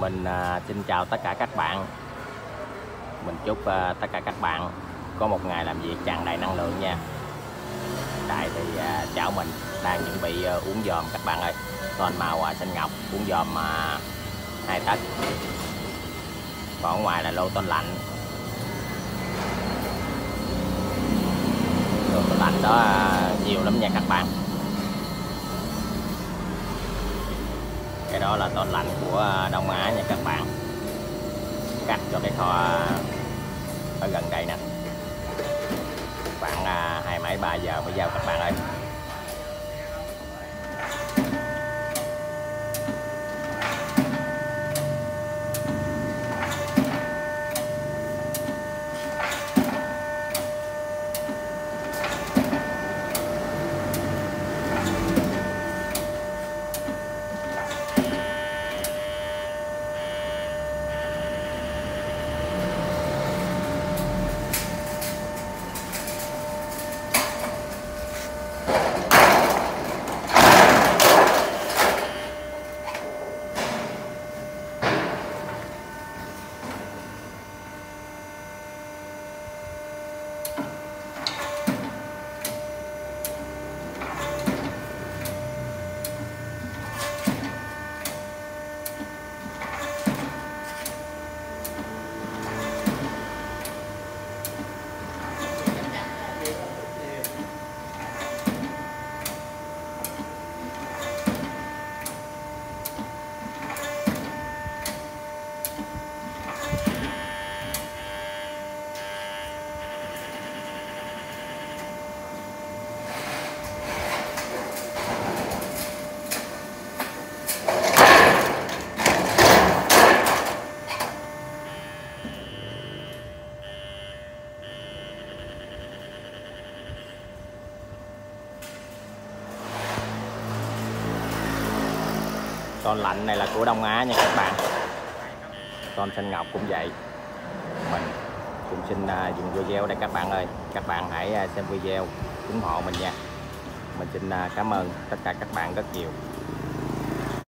Mình xin chào tất cả các bạn. Mình chúc tất cả các bạn có một ngày làm việc tràn đầy năng lượng nha. Tại thì cháu mình đang chuẩn bị uống dòm các bạn ơi. Son màu xanh ngọc, uống dòm 2 tấc. Còn ngoài là lô tôn lạnh. Lô tôn lạnh đó nhiều lắm nha các bạn. Cái đó là tôn lạnh của Đông Á nha các bạn. Cắt cho cái kho ở gần đây nè. Khoảng 2 mấy 3 giờ mới giao các bạn ơi. Tôn lạnh này là của Đông Á nha các bạn. Tôn xanh ngọc cũng vậy. Mình cũng xin dùng video đây các bạn ơi. Các bạn hãy xem video ủng hộ mình nha. Mình xin cảm ơn tất cả các bạn rất nhiều.